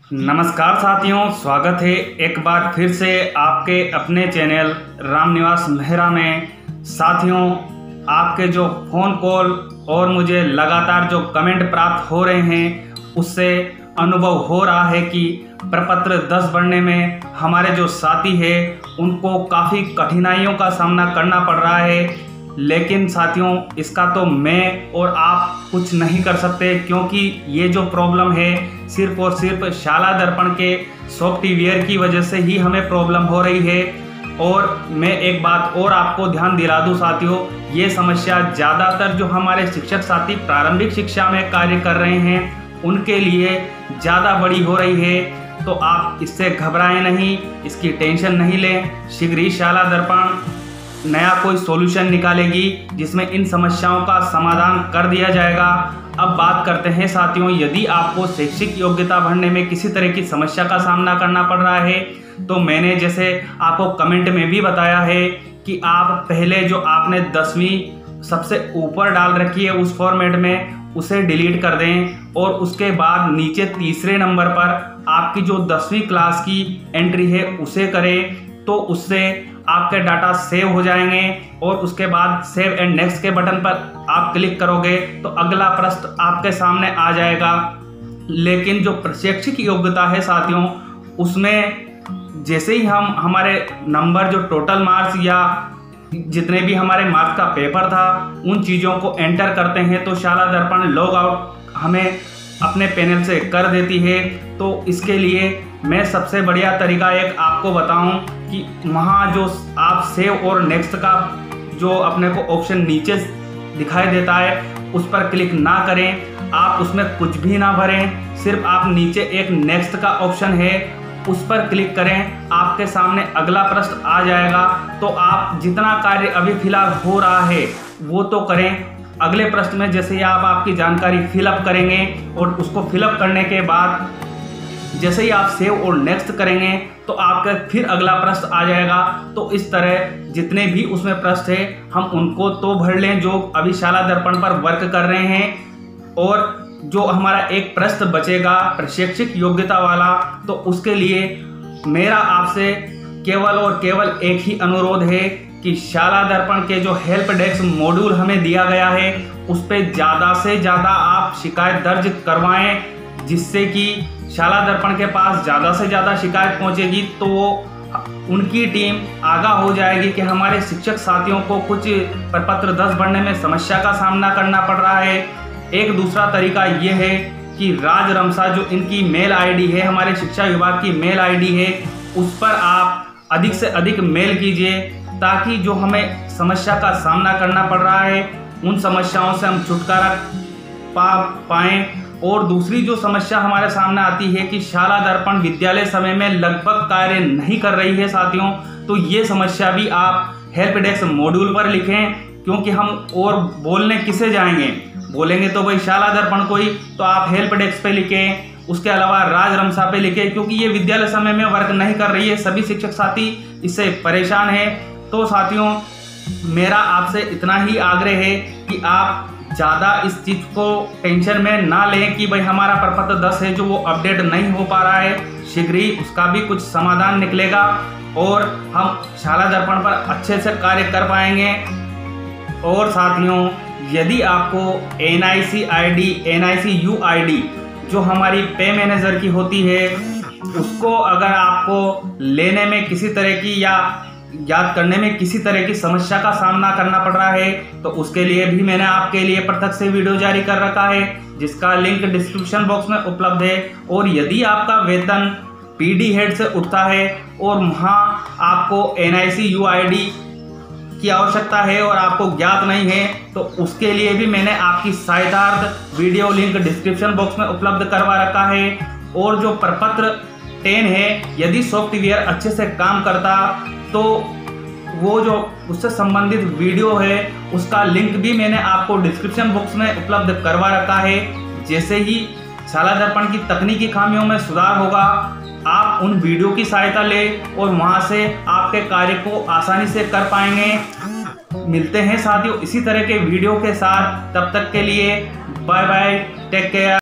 नमस्कार साथियों, स्वागत है एक बार फिर से आपके अपने चैनल रामनिवास मेहरा में। साथियों, आपके जो फ़ोन कॉल और मुझे लगातार जो कमेंट प्राप्त हो रहे हैं उससे अनुभव हो रहा है कि प्रपत्र 10 भरने में हमारे जो साथी है उनको काफ़ी कठिनाइयों का सामना करना पड़ रहा है। लेकिन साथियों, इसका तो मैं और आप कुछ नहीं कर सकते, क्योंकि ये जो प्रॉब्लम है सिर्फ और सिर्फ शाला दर्पण के सॉफ्टवेयर की वजह से ही हमें प्रॉब्लम हो रही है। और मैं एक बात और आपको ध्यान दिला दूं साथियों, ये समस्या ज़्यादातर जो हमारे शिक्षक साथी प्रारंभिक शिक्षा में कार्य कर रहे हैं उनके लिए ज़्यादा बड़ी हो रही है। तो आप इससे घबराएं नहीं, इसकी टेंशन नहीं लें। शीघ्र ही शाला दर्पण नया कोई सॉल्यूशन निकालेगी जिसमें इन समस्याओं का समाधान कर दिया जाएगा। अब बात करते हैं साथियों, यदि आपको शैक्षिक योग्यता भरने में किसी तरह की समस्या का सामना करना पड़ रहा है तो मैंने जैसे आपको कमेंट में भी बताया है कि आप पहले जो आपने 10वीं सबसे ऊपर डाल रखी है उस फॉर्मेट में उसे डिलीट कर दें, और उसके बाद नीचे तीसरे नंबर पर आपकी जो 10वीं क्लास की एंट्री है उसे करें। तो उससे आपके डाटा सेव हो जाएंगे और उसके बाद सेव एंड नेक्स्ट के बटन पर आप क्लिक करोगे तो अगला पृष्ठ आपके सामने आ जाएगा। लेकिन जो शैक्षिक योग्यता है साथियों, उसमें जैसे ही हम हमारे नंबर जो टोटल मार्क्स या जितने भी हमारे मार्क्स का पेपर था उन चीज़ों को एंटर करते हैं तो शाला दर्पण लॉग आउट हमें अपने पैनल से कर देती है। तो इसके लिए मैं सबसे बढ़िया तरीका एक आपको बताऊं कि वहाँ जो आप सेव और नेक्स्ट का जो अपने को ऑप्शन नीचे दिखाई देता है उस पर क्लिक ना करें, आप उसमें कुछ भी ना भरें, सिर्फ आप नीचे एक नेक्स्ट का ऑप्शन है उस पर क्लिक करें, आपके सामने अगला पृष्ठ आ जाएगा। तो आप जितना कार्य अभी फिलहाल हो रहा है वो तो करें। अगले पृष्ठ में जैसे ही आप आपकी जानकारी फिलअप करेंगे और उसको फिलअप करने के बाद जैसे ही आप सेव और नेक्स्ट करेंगे तो आपका फिर अगला पृष्ठ आ जाएगा। तो इस तरह जितने भी उसमें पृष्ठ है हम उनको तो भर लें जो अभी शाला दर्पण पर वर्क कर रहे हैं, और जो हमारा एक पृष्ठ बचेगा प्रशिक्षक योग्यता वाला, तो उसके लिए मेरा आपसे केवल और केवल एक ही अनुरोध है कि शाला दर्पण के जो हेल्प डेस्क मॉड्यूल हमें दिया गया है उस पर ज़्यादा से ज़्यादा आप शिकायत दर्ज करवाएं, जिससे कि शाला दर्पण के पास ज़्यादा से ज़्यादा शिकायत पहुंचेगी तो उनकी टीम आगाह हो जाएगी कि हमारे शिक्षक साथियों को कुछ प्रपत्र 10 भरने में समस्या का सामना करना पड़ रहा है। एक दूसरा तरीका ये है कि राज रमसा जो इनकी मेल आईडी है, हमारे शिक्षा विभाग की मेल आईडी है, उस पर आप अधिक से अधिक मेल कीजिए ताकि जो हमें समस्या का सामना करना पड़ रहा है उन समस्याओं से हम छुटकारा पाएँ। और दूसरी जो समस्या हमारे सामने आती है कि शाला दर्पण विद्यालय समय में लगभग कार्य नहीं कर रही है साथियों, तो ये समस्या भी आप हेल्प डेस्क मॉड्यूल पर लिखें, क्योंकि हम और बोलने किसे जाएंगे, बोलेंगे तो भाई शाला दर्पण को ही, तो आप हेल्प डेस्क पे लिखें। उसके अलावा राज रमसा पे लिखें, क्योंकि ये विद्यालय समय में वर्क नहीं कर रही है, सभी शिक्षक साथी इससे परेशान है। तो साथियों, मेरा आपसे इतना ही आग्रह है कि आप ज़्यादा इस चीज़ को टेंशन में ना लें कि भाई हमारा प्रपत्र 10 है जो वो अपडेट नहीं हो पा रहा है। शीघ्र ही उसका भी कुछ समाधान निकलेगा और हम शाला दर्पण पर अच्छे से कार्य कर पाएंगे। और साथियों, यदि आपको NIC ID NIC UID जो हमारी पे मैनेजर की होती है उसको अगर आपको लेने में किसी तरह की या याद करने में किसी तरह की समस्या का सामना करना पड़ रहा है तो उसके लिए भी मैंने आपके लिए पृथक से वीडियो जारी कर रखा है, जिसका लिंक डिस्क्रिप्शन बॉक्स में उपलब्ध है। और यदि आपका वेतन PD हेड से उठता है और वहाँ आपको NIC UID की आवश्यकता है और आपको ज्ञात नहीं है तो उसके लिए भी मैंने आपकी सहायतार्थ वीडियो लिंक डिस्क्रिप्शन बॉक्स में उपलब्ध करवा रखा है। और जो प्रपत्र 10 है, यदि सॉफ्टवेयर अच्छे से काम करता तो वो जो उससे संबंधित वीडियो है उसका लिंक भी मैंने आपको डिस्क्रिप्शन बॉक्स में उपलब्ध करवा रखा है। जैसे ही शाला दर्पण की तकनीकी खामियों में सुधार होगा आप उन वीडियो की सहायता लें और वहां से आपके कार्य को आसानी से कर पाएंगे। मिलते हैं साथियों इसी तरह के वीडियो के साथ, तब तक के लिए बाय बाय, टेक केयर।